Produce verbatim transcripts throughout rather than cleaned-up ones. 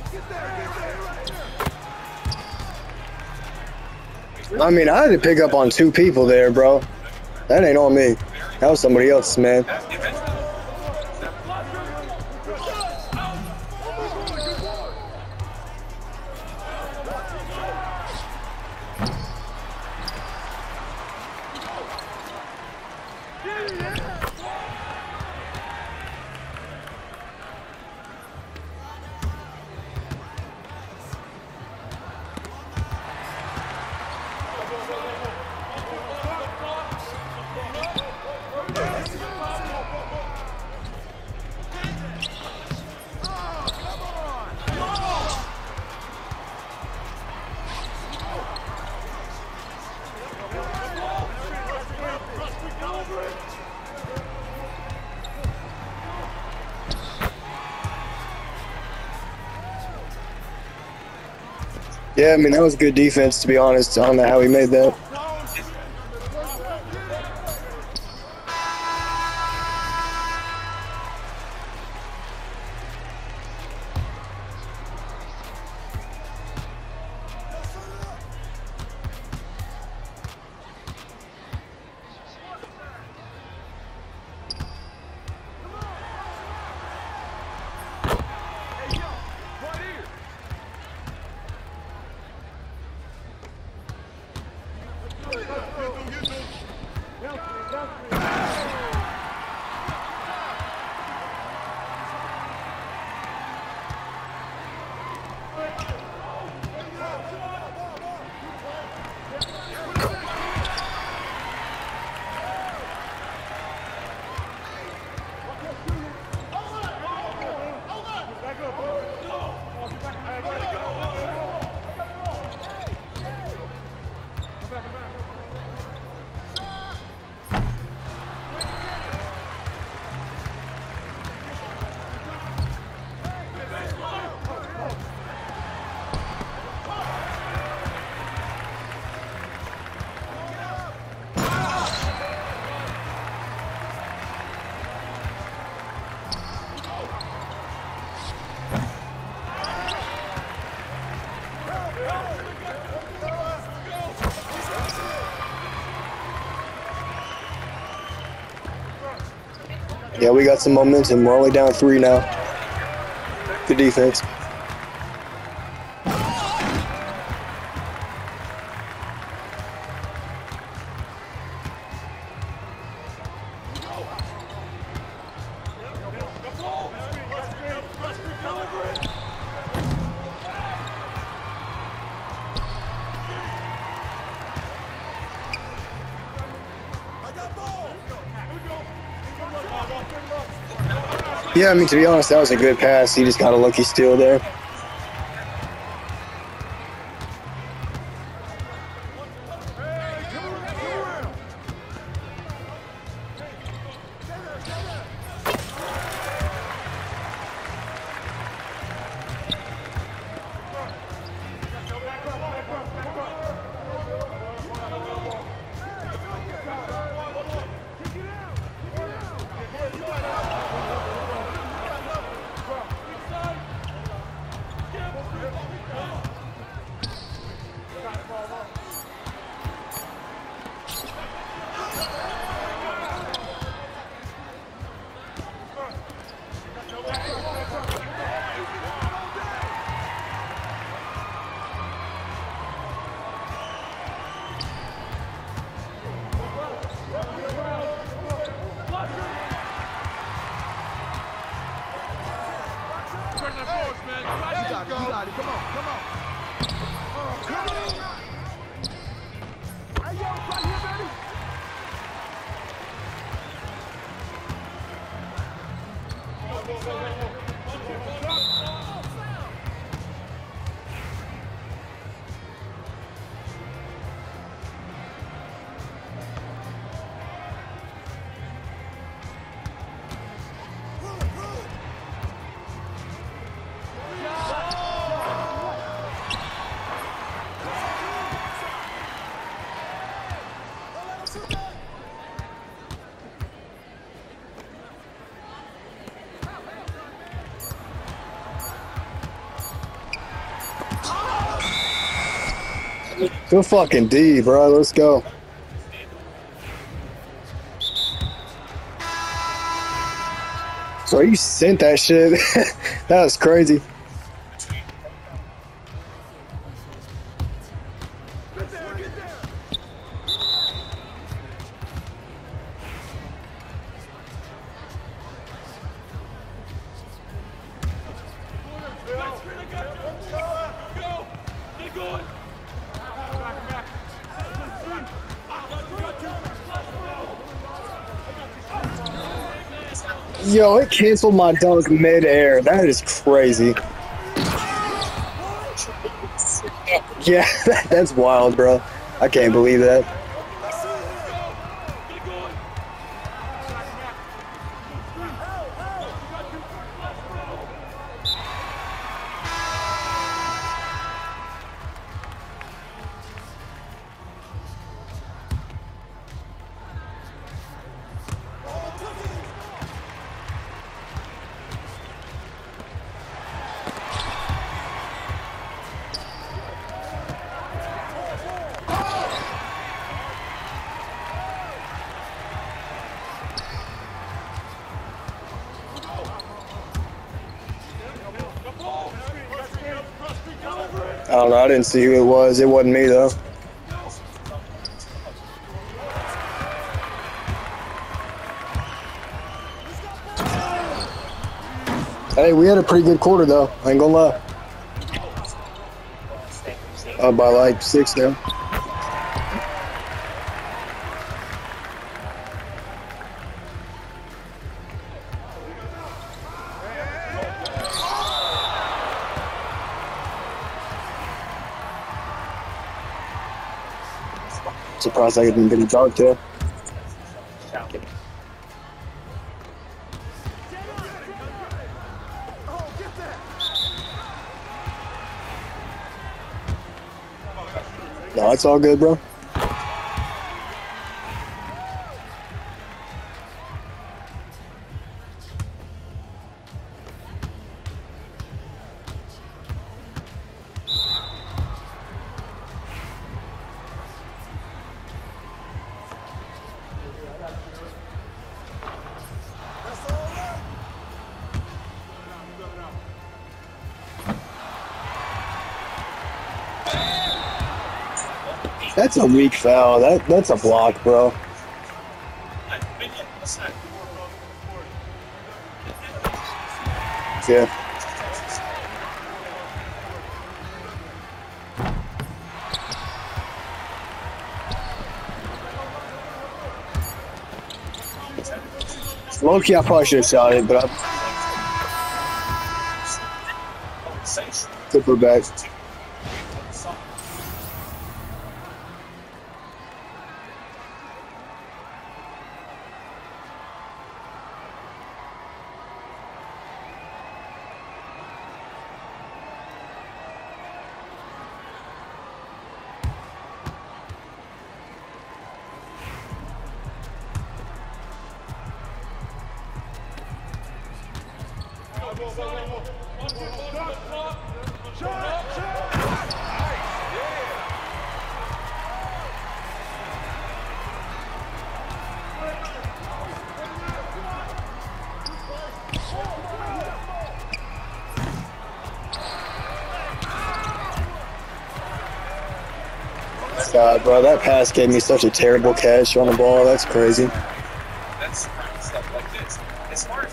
I mean, I had to pick up on two people there, bro. That ain't on me. That was somebody else, man. Yeah, I mean, that was good defense, to be honest. I don't know how he made that. Yeah, we got some momentum. We're only down three now. Good defense. Yeah, I mean, to be honest, that was a good pass. He just got a lucky steal there. Good fucking D, bro. Let's go. So you sent that shit. That was crazy. Yo, it canceled my dunk mid-air. That is crazy. Yeah, that's wild, bro. I can't believe that. I don't know. I didn't see who it was. It wasn't me, though. Hey, we had a pretty good quarter, though. I ain't gonna lie. Up by like six now. Surprised I didn't get a dog tail. No, it's all good, bro. That's a weak foul. That that's a block, bro. Yeah. Low key, I probably should have shot it, but I took it back. God, bro, that pass gave me such a terrible catch on the ball. That's crazy. That's stuff like this. It's hard.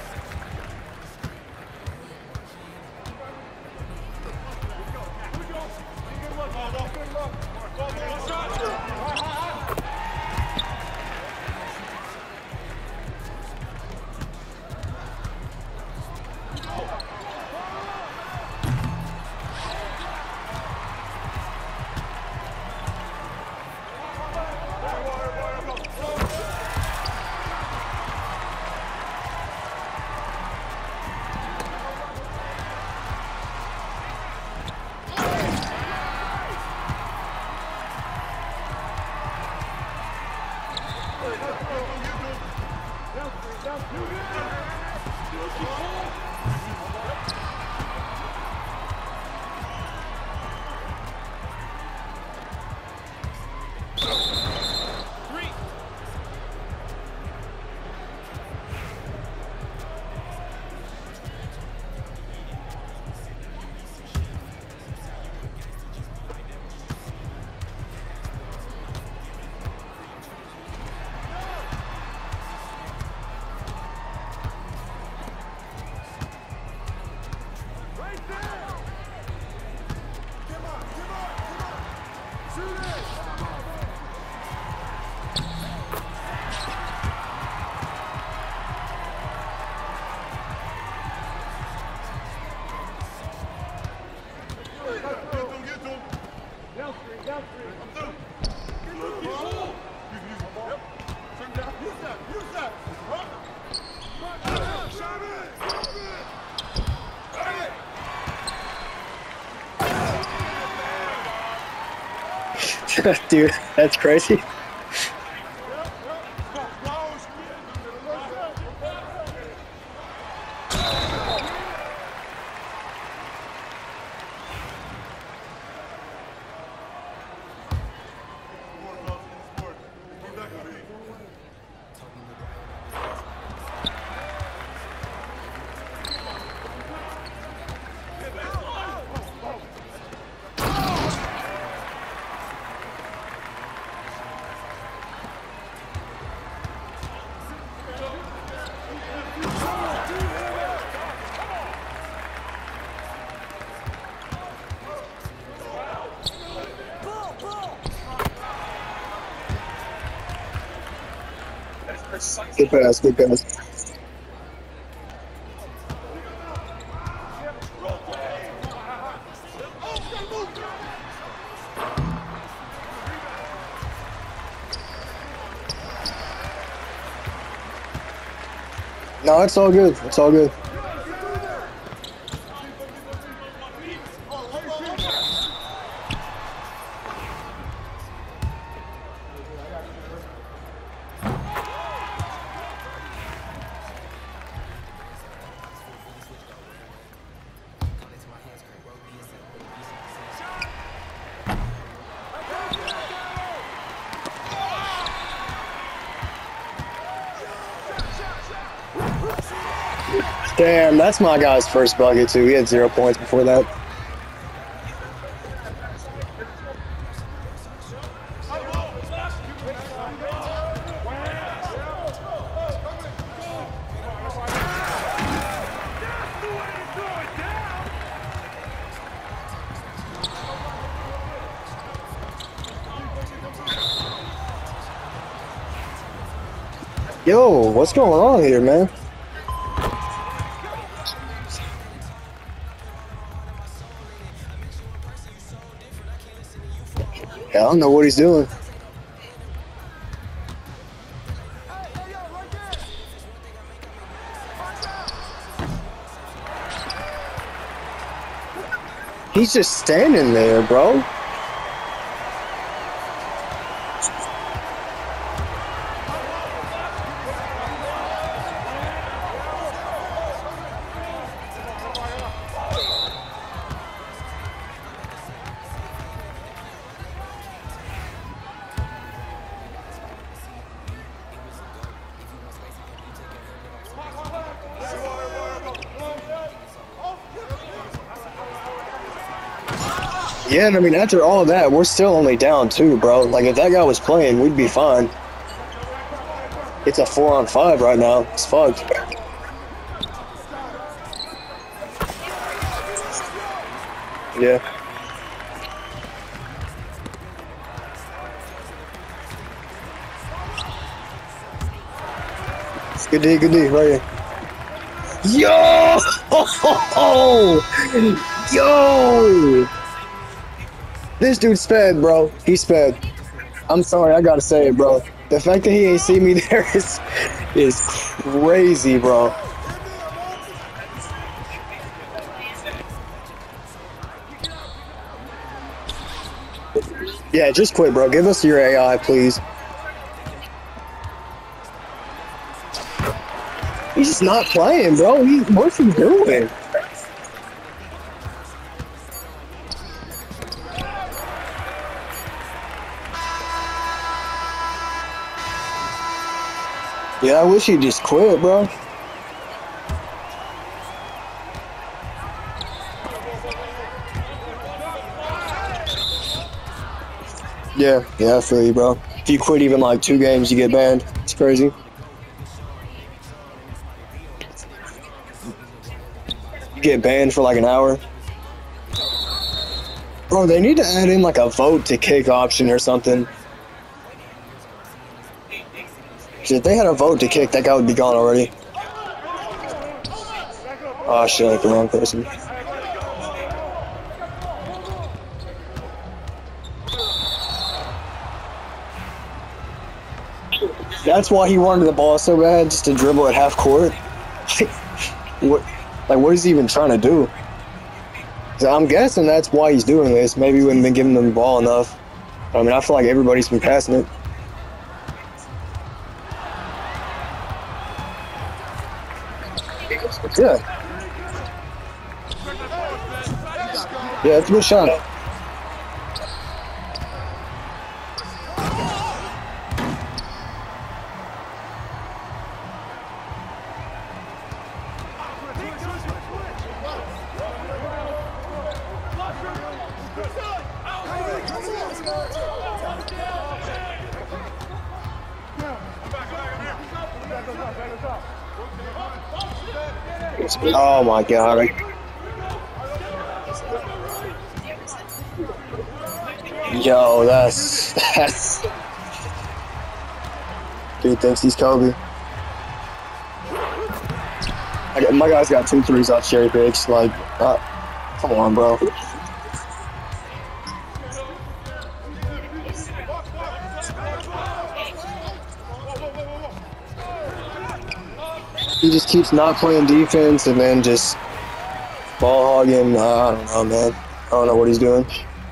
Dude, that's crazy. Good pass, good pass. No, it's all good. It's all good. Damn, that's my guy's first bucket too. He had zero points before that. Yo, what's going on here, man? I don't know what he's doing. He's just standing there, bro. Yeah, and I mean, after all of that, we're still only down two, bro. Like, if that guy was playing, we'd be fine. It's a four on five right now. It's fucked. Yeah. It's good D, good D, right here. Yo! Yo! This dude sped, bro. He sped. I'm sorry, I gotta say it, bro. The fact that he ain't see me there is is crazy, bro. Yeah, just quit, bro. Give us your A I, please. He's just not playing, bro. He, what's he doing? Yeah, I wish he'd just quit, bro. Yeah, yeah, I feel you, bro. If you quit even like two games, you get banned. It's crazy. You get banned for like an hour. Bro, they need to add in like a vote to kick option or something. If they had a vote to kick, that guy would be gone already. Oh shit, like the wrong person. That's why he wanted the ball so bad, just to dribble at half court. what, like, what is he even trying to do? So I'm guessing that's why he's doing this. Maybe we haven't been giving them the ball enough. I mean, I feel like everybody's been passing it. Yeah. Yeah, it's a good shot. Oh my god. Yo, that's that's dude thinks he's Kobe. I got, my guy's got two threes off cherry picks. Like, uh, come on, bro. He just keeps not playing defense and then just ball hogging. Uh, I don't know, man. I don't know what he's doing.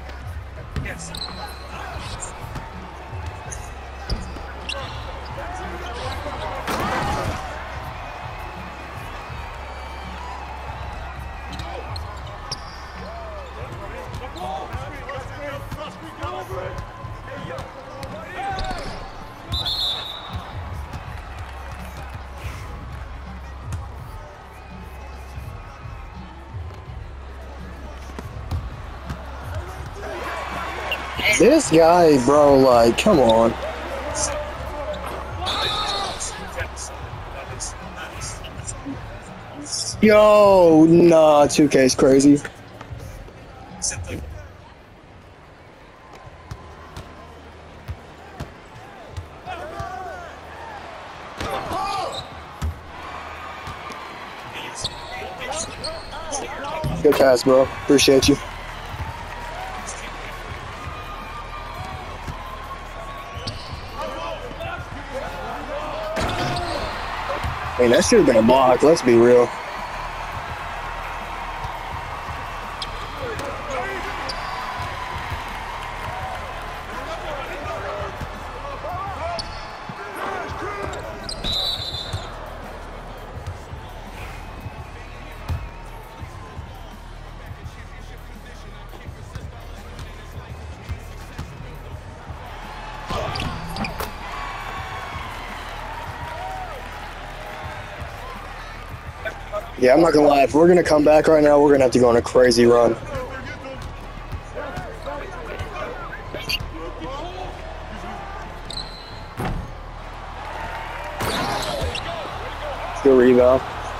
This guy, bro, like, come on. Yo, nah, two K's crazy. Good pass, bro. Appreciate you. I mean, that should have been a block, let's be real. Yeah, I'm not gonna lie. If we're gonna come back right now, we're gonna have to go on a crazy run. Good rebound.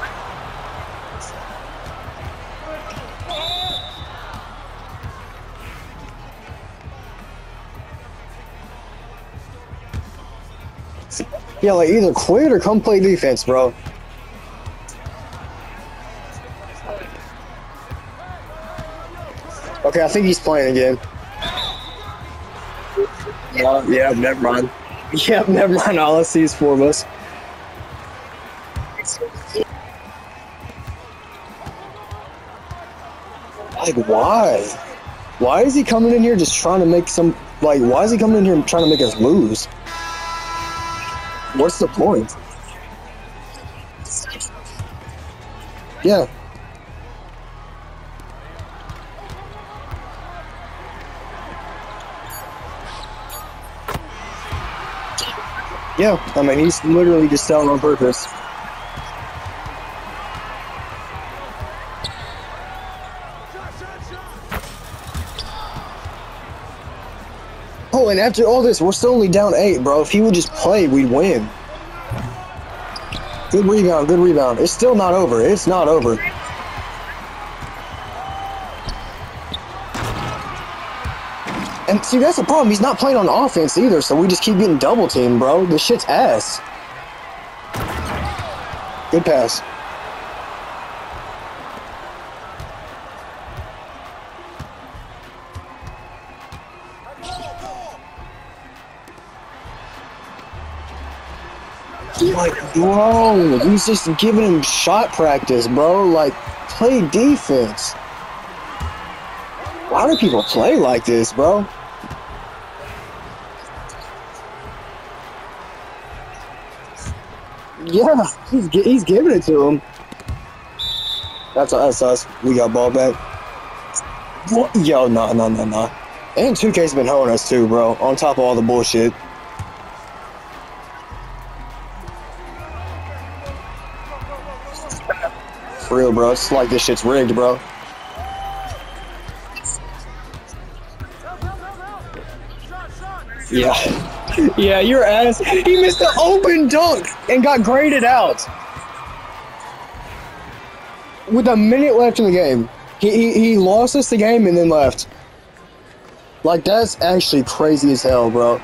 Yeah, like either quit or come play defense, bro. Okay, I think he's playing again. Uh, yeah, never mind. Yeah, never mind. All I see is four of us. Like, why? Why is he coming in here just trying to make some... Like, why is he coming in here trying to make us lose? What's the point? Yeah. Yeah, I mean, he's literally just selling on purpose. Oh, and after all this, we're still only down eight, bro. If he would just play, we'd win. Good rebound, good rebound. It's still not over. It's not over. And see, that's the problem. He's not playing on offense either, so we just keep getting double teamed, bro. This shit's ass. Good pass. Like, bro, he's just giving him shot practice, bro. Like, play defense. Why do people play like this, bro? Yeah, he's he's giving it to him. That's that's us. We got ball back. What? Yo, no, no, no, no. And two K's been holding us too, bro. On top of all the bullshit. For real, bro. It's like this shit's rigged, bro. Yeah. Yeah, your ass. He missed the open dunk and got graded out. With a minute left in the game. He, he, he lost us the game and then left. Like, that's actually crazy as hell, bro.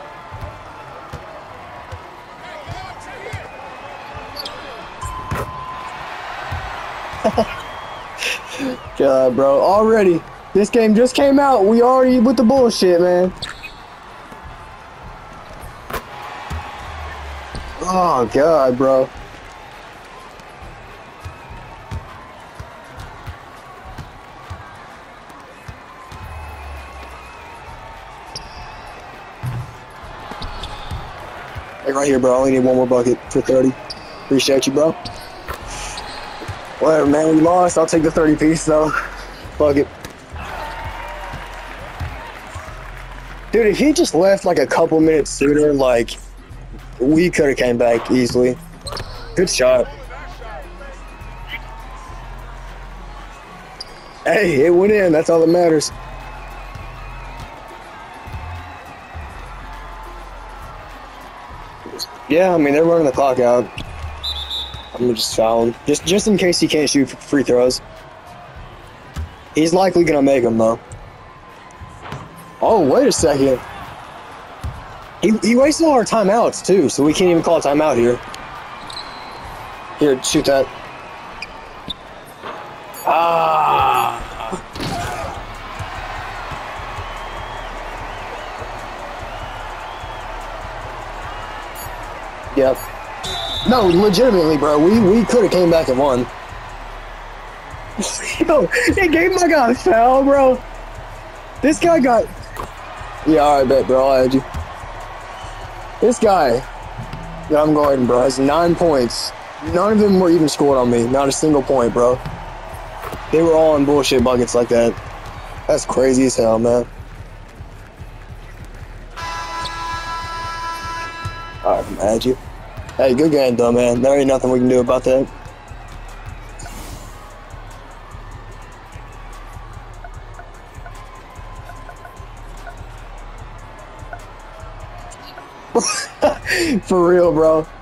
God, bro. Already. This game just came out. We already with the bullshit, man. Oh, God, bro. Hey, right here, bro. I only need one more bucket for thirty. Appreciate you, bro. Whatever, man. We lost. I'll take the thirty piece, though. Fuck it. Dude, if he just left like a couple minutes sooner, like, we could have came back easily. Good shot. Hey, it went in. That's all that matters. Yeah, I mean, they're running the clock out. I'm gonna just foul him. Just, just in case he can't shoot free throws. He's likely gonna make them, though. Oh, wait a second. He, he wasted all our timeouts, too, so we can't even call a timeout here. Here, shoot that. Ah. Yep. No, legitimately, bro. We we could have came back and won. Yo, they gave my guy a foul, bro. This guy got... Yeah, alright, bet, bro. I'll add you. This guy that I'm guarding, bro, has nine points. None of them were even scored on me. Not a single point, bro. They were all in bullshit buckets like that. That's crazy as hell, man. Alright, I'm add you. Hey, good game, though, man. There ain't nothing we can do about that. For real, bro.